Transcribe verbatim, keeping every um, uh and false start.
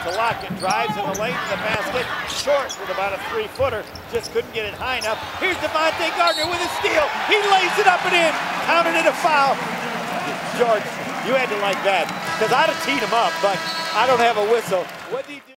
to Lockett, drives in the lane to the basket, short with about a three-footer, just couldn't get it high enough. Here's Davante Gardner with a steal. He lays it up and in, counted it a foul. George, you had to like that, because I'd have teed him up, but I don't have a whistle. What do you do?